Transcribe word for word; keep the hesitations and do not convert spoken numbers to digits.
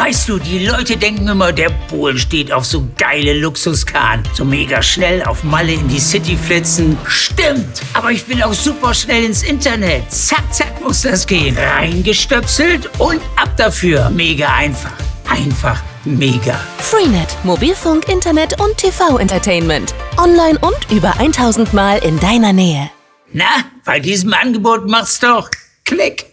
Weißt du, die Leute denken immer, der Polen steht auf so geile Luxuskahn. So mega schnell auf Malle in die City flitzen. Stimmt, aber ich will auch super schnell ins Internet. Zack, zack muss das gehen. Reingestöpselt und ab dafür. Mega einfach. Einfach mega. Freenet, Mobilfunk, Internet und T V-Entertainment. Online und über tausend Mal in deiner Nähe. Na, bei diesem Angebot mach's doch Klick.